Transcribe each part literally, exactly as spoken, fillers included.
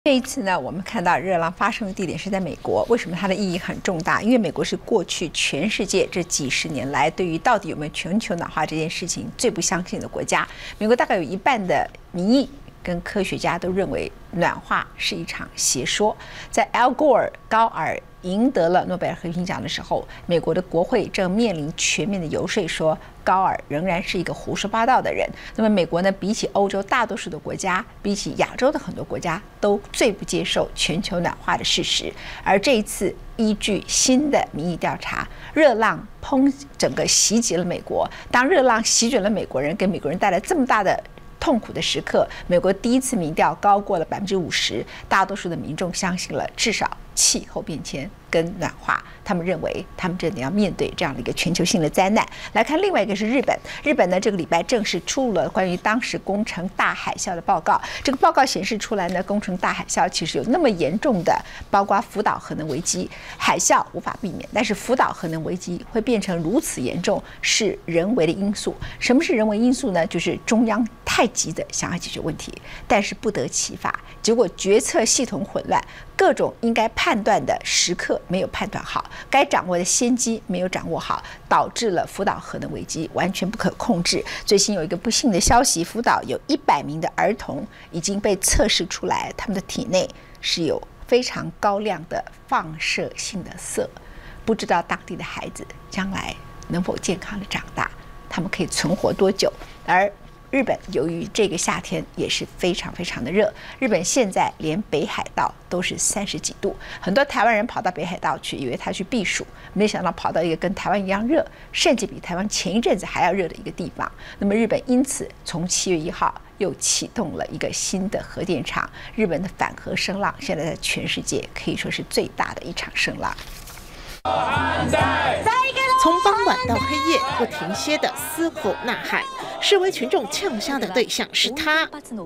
这一次呢，我们看到热浪发生的地点是在美国。为什么它的意义很重大？因为美国是过去全世界这几十年来对于到底有没有全球暖化这件事情最不相信的国家。美国大概有一半的民意跟科学家都认为暖化是一场邪说。在 Al Gore 高尔赢得了诺贝尔和平奖的时候，美国的国会正面临全面的游说，说高尔仍然是一个胡说八道的人。那么美国呢，比起欧洲大多数的国家，比起亚洲的很多国家，都最不接受全球暖化的事实。而这一次，依据新的民意调查，热浪砰整个袭击了美国。当热浪席卷了美国人，给美国人带来这么大的痛苦的时刻，美国第一次民调高过了百分之五十，大多数的民众相信了至少气候变迁跟暖化，他们认为他们真的要面对这样的一个全球性的灾难。来看另外一个是日本，日本呢这个礼拜正式出炉了关于当时宫城大海啸的报告。这个报告显示出来呢，宫城大海啸其实有那么严重的，包括福岛核能危机，海啸无法避免，但是福岛核能危机会变成如此严重，是人为的因素。什么是人为因素呢？就是中央太急的想要解决问题，但是不得其法，结果决策系统混乱，各种应该判断的时刻没有判断好，该掌握的先机没有掌握好，导致了福岛核能危机完全不可控制。最新有一个不幸的消息，福岛有一百名的儿童已经被测试出来，他们的体内是有非常高量的放射性的铯，不知道当地的孩子将来能否健康的长大，他们可以存活多久。而日本由于这个夏天也是非常非常的热，日本现在连北海道都是三十几度，很多台湾人跑到北海道去，以为他去避暑，没想到跑到一个跟台湾一样热，甚至比台湾前一阵子还要热的一个地方。那么日本因此从七月一号又启动了一个新的核电厂，日本的反核声浪现在在全世界可以说是最大的一场声浪。 从傍晚到黑夜不停歇的嘶吼呐喊，示威群众呛下的对象是他。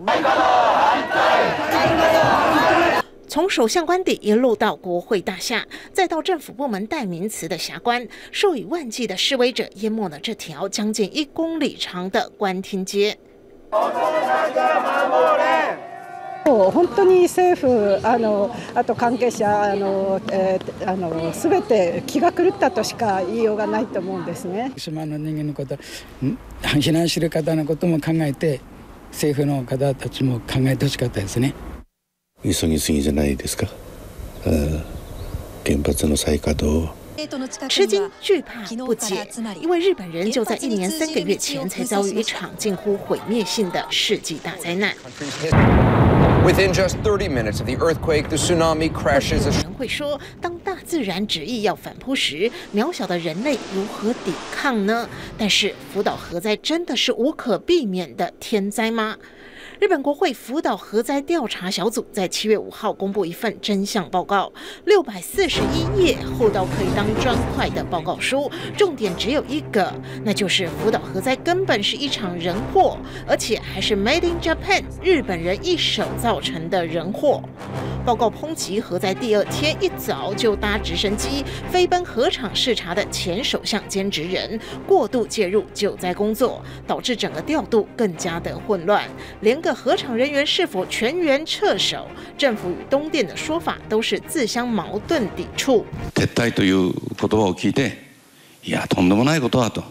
从首相官邸一路到国会大厦，再到政府部门代名词的霞关，数以万计的示威者淹没了这条将近一公里长的官厅街。 本当に政府あのあと関係者あのえー、あの全て気が狂ったとしか言いようがないと思うんですね。 島の人間のこと、避難する方のことも考えて、政府の方たちも考えてほしかったですね。 急ぎすぎじゃないですか。原発の再稼働。 吃惊、惧怕、不解，因为日本人就在一年三个月前才遭遇一场近乎毁灭性的世纪大灾难。 Within just thirty minutes of the earthquake, the tsunami crashes. 有人会说，当大自然执意要反扑时，渺小的人类如何抵抗呢？但是福岛核灾真的是无可避免的天灾吗？日本国会福岛核灾调查小组在七月五号公布一份真相报告，六百四十一页，厚到可以当砖块的报告书，重点只有一个，那就是福岛核灾根本是一场人祸，而且还是 Made in Japan 日本人一手造成的人祸。报告抨击核灾第二天一早就搭直升机飞奔核厂视察的前首相兼职人过度介入救灾工作，导致整个调度更加的混乱，连个核厂人员是否全员撤守，政府与东电的说法都是自相矛盾抵触。 撤退という言葉を聞いて、いやとんでもないことだと、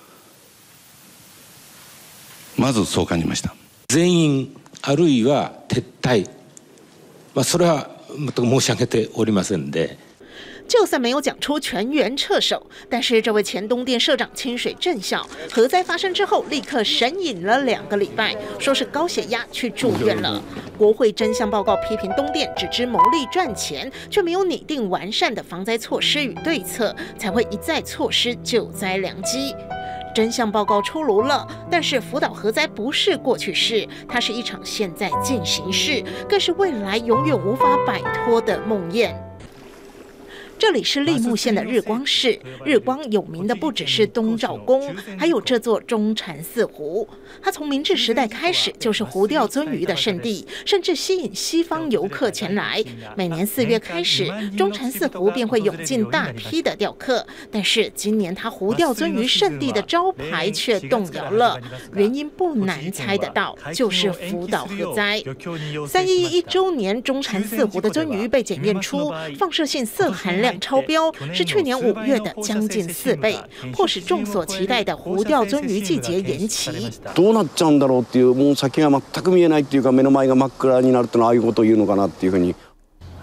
まずそう感じました。 全員あるいは撤退、まあそれは全く申し上げておりませんで。 就算没有讲出全员撤守，但是这位前东电社长清水正孝，核灾发生之后立刻神隐了两个礼拜，说是高血压去住院了。国会真相报告批评东电只知牟利赚钱，却没有拟定完善的防灾措施与对策，才会一再错失救灾良机。真相报告出炉了，但是福岛核灾不是过去式，它是一场现在进行式，更是未来永远无法摆脱的梦魇。 这里是立木县的日光市，日光有名的不只是东照宫，还有这座中禅寺湖。它从明治时代开始就是湖钓鳟鱼的圣地，甚至吸引西方游客前来。每年四月开始，中禅寺湖便会涌进大批的钓客。但是今年它湖钓鳟鱼圣地的招牌却动摇了，原因不难猜得到，就是福岛核灾。三一一周年，中禅寺湖的鳟鱼被检验出放射性色含量超標，是去年五月的將近四倍，迫使眾所期待的湖釣鳟魚季節延期。 どうなっちゃうんだろうっていう、もう先が全く見えないっていうか、目の前が真っ暗になるってのはああいうことを言うのかなっていうふうに。 うん、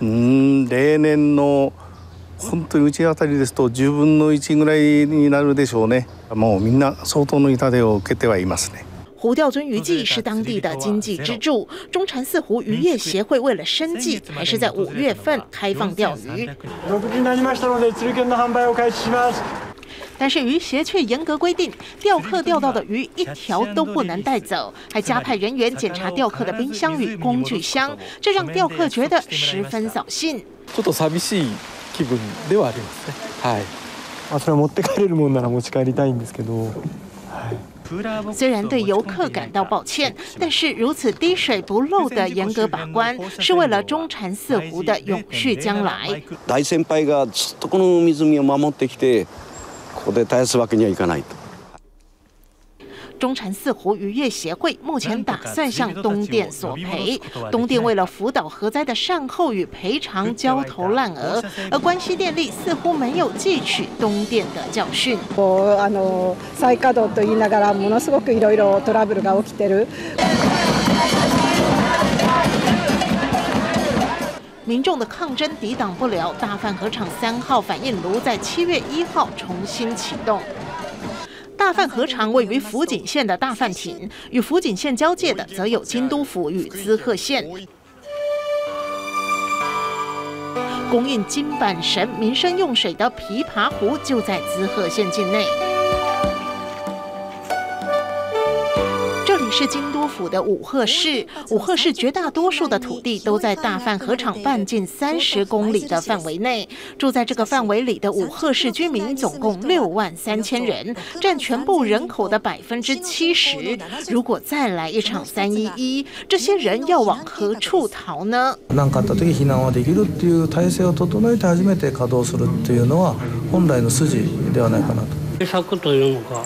例年の本当にうちあたりですとじゅうぶんのいちぐらいになるでしょうね。もうみんな相当の痛手を受けてはいますね。 湖钓鳟鱼季是当地的经济支柱，中禅寺湖渔业协会为了生计，还是在五月份开放钓鱼。但是渔协却严格规定，钓客钓到的鱼一条都不能带走，还加派人员检查钓客的冰箱与工具箱，这让钓客觉得十分扫兴。 ちょっと寂しい気分ではありますね。はい。あ、それは持って帰れるもんなら持ち帰りたいんですけど。はい。 虽然对游客感到抱歉，但是如此滴水不漏的严格把关，是为了中禅寺湖的永续将来。 大先輩がずっとこの湖を守ってきて、ここで絶やすわけにはいかないと。 中禅寺湖渔业协会目前打算向东电索赔，东电为了福岛核灾的善后与赔偿焦头烂额，而关西电力似乎没有汲取东电的教训。 あの再稼働と言いながらものすごくいろいろトラブルが起きてる。 民众的抗争抵挡不了大饭河厂三号反应炉在七月一号重新启动。大饭河厂位于福井县的大饭町，与福井县交界的则有京都府与滋贺县。供应金板神民生用水的琵琶湖就在滋贺县境内。这里是京都府的五鹤市，五鹤市绝大多数的土地都在大饭河厂半径三十公里的范围内。住在这个范围里的五鹤市居民总共六万三千人，占全部人口的百分之七十。如果再来一场三一一，这些人要往何处逃呢？ 何かあった時避難はできるっていう体制を整えて初めて稼働するっていうのは本来の筋ではないかなと。 政策というのが。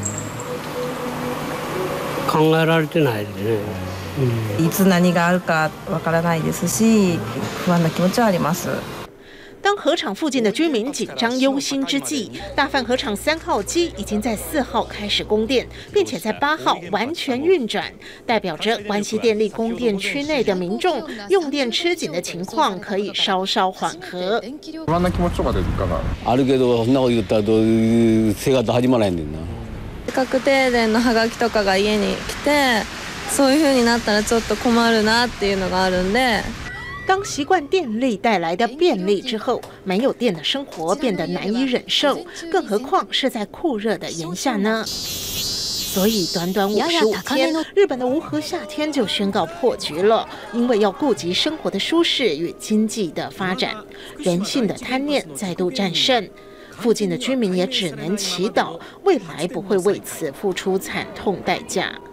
考えられてないですね。 いつ何があるかわからないですし、不安な気持ちはあります。 当河厂附近的居民紧张忧心之际，大饭河厂三号机已经在四号开始供电，并且在八号完全运转，代表着关西电力供电区内的民众用電吃緊的情況可以稍稍緩和。 不安な気持ちとかでいかが？あるけどそんなこと言ったらどういう生活始まらへんねんな。 確停電のハガキとかが家に来て、そういう風になったらちょっと困るなっていうのがあるんで。 当习惯电力带来的便利之后，没有电的生活变得难以忍受，更何况是在酷热的炎夏呢？所以短短五十五天，日本的无核夏天就宣告破局了。因为要顾及生活的舒适与经济的发展，人性的贪念再度战胜。附近的居民也只能祈祷，未来不会为此付出惨痛代价。